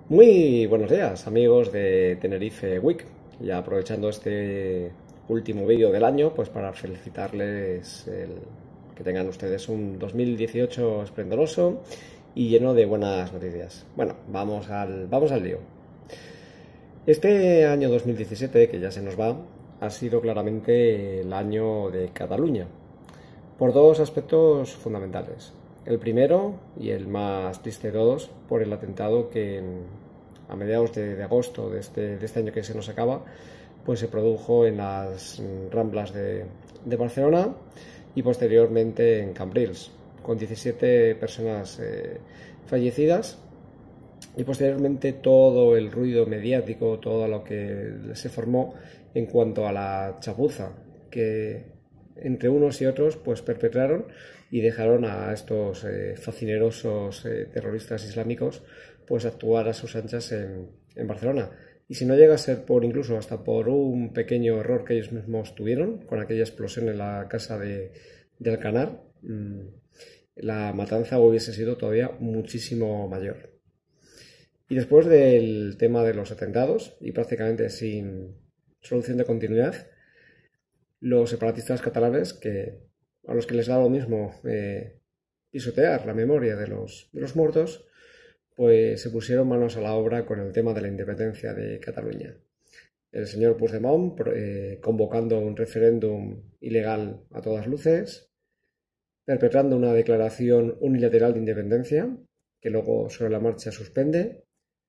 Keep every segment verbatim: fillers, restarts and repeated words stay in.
Muy buenos días, amigos de Tenerife Week. Ya aprovechando este último vídeo del año, pues para felicitarles el, que tengan ustedes un dos mil dieciocho esplendoroso y lleno de buenas noticias. Bueno, vamos al, vamos al lío. Este año dos mil diecisiete, que ya se nos va, ha sido claramente el año de Cataluña, por dos aspectos fundamentales. El primero, y el más triste de todos, por el atentado que a mediados de, de agosto de este, de este año que se nos acaba, pues se produjo en las Ramblas de, de Barcelona y posteriormente en Cambrils, con diecisiete personas eh, fallecidas. Y posteriormente todo el ruido mediático, todo lo que se formó en cuanto a la chapuza que entre unos y otros pues perpetraron y dejaron a estos eh, facinerosos eh, terroristas islámicos pues actuar a sus anchas en, en Barcelona. Y si no llega a ser por incluso hasta por un pequeño error que ellos mismos tuvieron con aquella explosión en la casa de, de Alcanar, mmm, la matanza hubiese sido todavía muchísimo mayor. Y después del tema de los atentados, y prácticamente sin solución de continuidad, los separatistas catalanes, que, a los que les da lo mismo eh, pisotear la memoria de los, de los muertos, pues se pusieron manos a la obra con el tema de la independencia de Cataluña. El señor Puigdemont eh, convocando un referéndum ilegal a todas luces, perpetrando una declaración unilateral de independencia, que luego sobre la marcha suspende.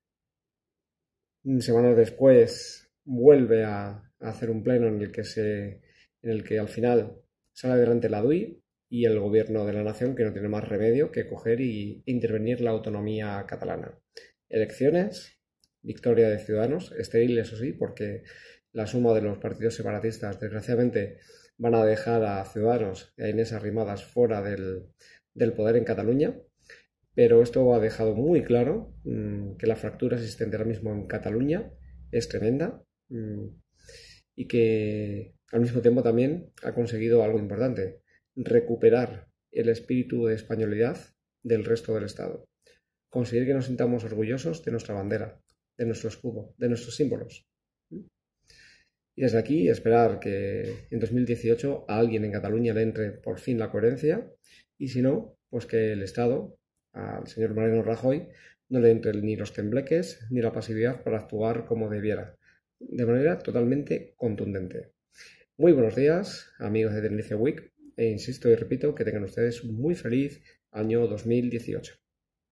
Semanas después vuelve a, a hacer un pleno en el que se, en el que al final sale adelante la D U I y el gobierno de la nación, que no tiene más remedio que coger y intervenir la autonomía catalana. Elecciones, victoria de Ciudadanos, estéril eso sí, porque la suma de los partidos separatistas desgraciadamente van a dejar a Ciudadanos y a Inés Arrimadas fuera del, del poder en Cataluña. Pero esto ha dejado muy claro mmm, que la fractura existente ahora mismo en Cataluña es tremenda mmm, y que al mismo tiempo también ha conseguido algo importante, recuperar el espíritu de españolidad del resto del Estado. Conseguir que nos sintamos orgullosos de nuestra bandera, de nuestro escudo, de nuestros símbolos. Y desde aquí esperar que en dos mil dieciocho a alguien en Cataluña le entre por fin la coherencia y si no, pues que el Estado, al señor Mariano Rajoy, no le entre ni los tembleques ni la pasividad para actuar como debiera, de manera totalmente contundente. Muy buenos días, amigos de Tenerife Week, e insisto y repito que tengan ustedes un muy feliz año dos mil dieciocho.